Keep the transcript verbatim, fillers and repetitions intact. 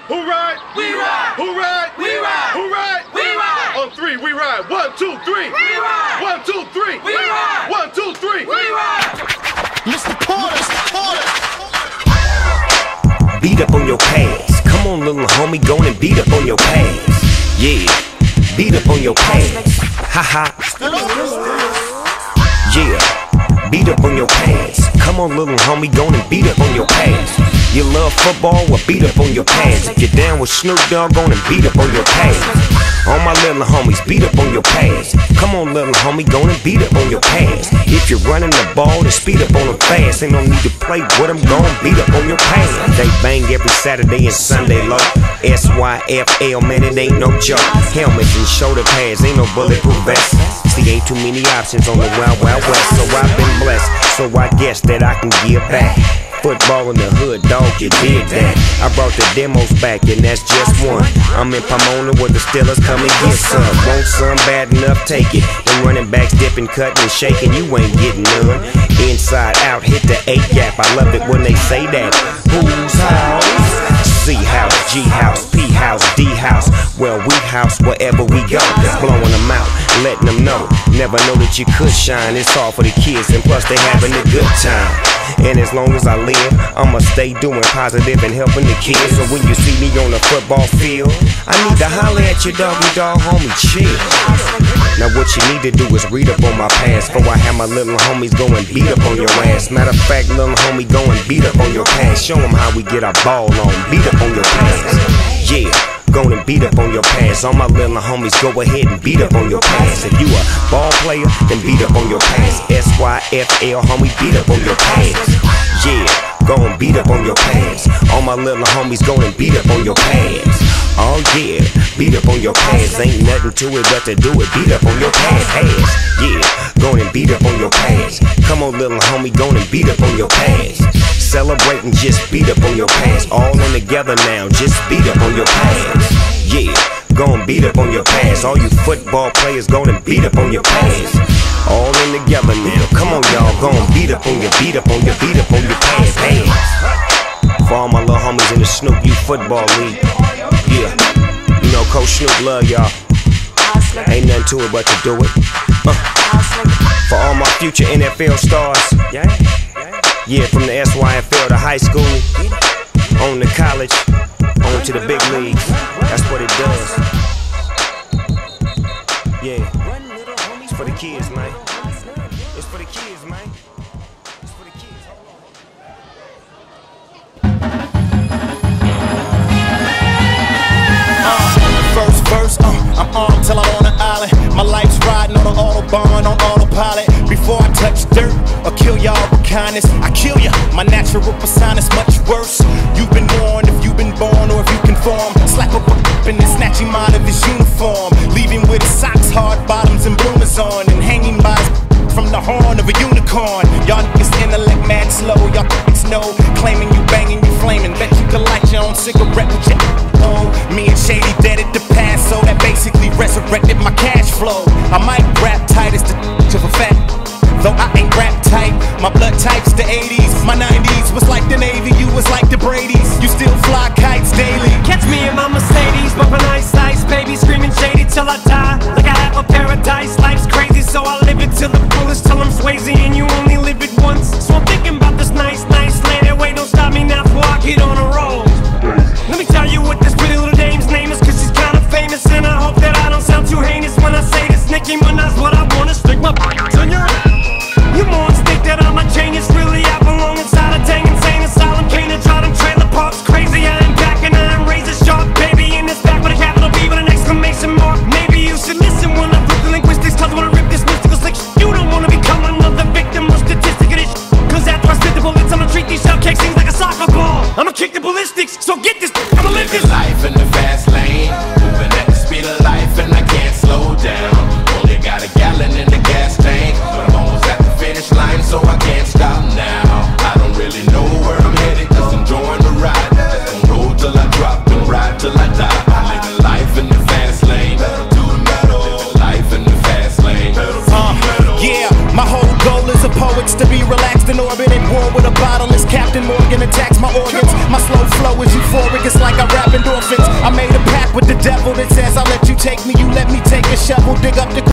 Who ride? We ride. Who ride? We ride. Who ride? We ride. On three, we ride. One, two, three. We ride. One, two, three. We ride. One, two, three. We ride. Mister Porter, Mister Porter. Beat up on your past. Come on, little homie, go and beat up on your past. Yeah, beat up on your past. Ha ha. Yeah, beat up on your past. Come on, little homie, go and beat up on your past. You love football? Well, beat up on your past. If you're down with Snoop Dogg, go and beat up on your past. All my little homies, beat up on your past. Come on, little homie, go and beat up on your past. If you're running the ball, then speed up on them fast. Ain't no need to play with them, go and beat up on your past. They bang every Saturday and Sunday low. S Y F L, man, it ain't no joke. Helmets and shoulder pads, ain't no bulletproof vests. See, ain't too many options on the Wild Wild West. So I've been blessed, so I guess that I can give back. Football in the hood, dog, you did that. I brought the demos back, and that's just one. I'm in Pomona where the Steelers come and get some. Want some bad enough, take it. Them running backs dipping, cutting, and shaking, you ain't getting none. Inside out, hit the eight gap. I love it when they say that. Whose house? C house, G house, P house, D house. Well, we house wherever we go. Blowing them out, letting them know. Never know that you could shine. It's all for the kids, and plus they having a good time. And as long as I live, I'ma stay doing positive and helping the kids. So when you see me on the football field, I need to holler at your doggy dog homie, chill. Now what you need to do is read up on my past, before I have my little homies go and beat up on your ass. Matter of fact, little homie, go and beat up on your past. Show them how we get our ball on, beat up on your past. Yeah, go and beat up on your past. All my little homies, go ahead and beat up on your past. If you a ball player, then beat up on your past. S Y F L, homie, beat up on your past. Yeah, go and beat up on your past. All my little homies, go and beat up on your past. Oh yeah, beat up on your past. Ain't nothing to it but to do it, beat up on your past. Yeah, go and beat up on your past. Come on, little homie, go and beat up on your past. Celebrate and just beat up on your past. All in together now, just beat up on your past. Yeah, go and beat up on your past. All you football players, go and beat up on your past. All in together now, come on y'all, go and beat up on your, beat up on your, beat up on your past. Past. For all my little homies in the Snoop U Football League. Yeah, you know Coach Snoop love y'all. Ain't nothing to it but to do it. Uh. For all my future N F L stars. Yeah, from the S Y F L to high school, on to college, on to the big leagues. That's what it does. Yeah, it's for the kids, man. It's for the kids, man. It's for the kids. First verse, uh, I'm on till I'm on an island. My life's riding on an autobahn, on autopilot. Before I touch dirt or kill y'all with kindness, I kill ya. My natural persona's much worse. You've been warned if you've been born or if you conform. Slap up and then snatch him out of his uniform, leave him with his socks, hard bottoms, and bloomers on, and hanging by his from the horn of a unicorn. Y'all niggas intellect mad slow, y'all niggas know. Claiming you banging, you flaming. Bet you can light your own cigarette with your oh. Me and Shady dead at the past, so that basically resurrected my cash flow. I might rap tight as the of a fat, though I ain't rap tight. My blood type's the eighties, my nineties was like the Navy, you was like the Brady's. You still fly kites daily. Catch me in my Mercedes, bumping ice ice, baby, screaming Shady till I die. Like I have a paradise, life's crazy, so I live it till the fullest, till I'm Swayze and you only live it once. So I'm thinking about this nice, nice lady. Wait, don't stop me now before I get on a roll. Let me tell you what this pretty little dame's name is, cause she's kinda famous, and I hope that I don't sound too heinous when I say this. Nicki Minaj, what I wanna stick my on your you more think that I'm a genius, really I belong inside a dang insane asylum. Can't try them trailer parks crazy, I ain't back and I ain't razor sharp. Baby in this back with a capital B with an exclamation mark. Maybe you should listen when I flip the linguistics, cause I wanna rip this mystical slick. You don't wanna become another victim or statistic of this, cause after I spit the bullets I'ma treat these shell cakes things like a soccer ball. I'ma kick the ballistics, so get this, I'ma live this life in the fast lane, moving at the speed of life and I can't slow down. Only got a gallon in the gas tank, but I'm almost at the finish line, so I can't stop now. I don't really know where I'm headed, cause I'm enjoying the ride. Just gonna roll till I drop and ride till I die. I'm living life in the fast lane, living life in the fast lane. Uh, yeah, my whole goal is a poet's to be relaxed in orbit and war with a bottle as Captain Morgan attacks my organs. My slow flow is euphoric, it's like I rap into a level that says I'll let you take me, you let me take a shovel, dig up the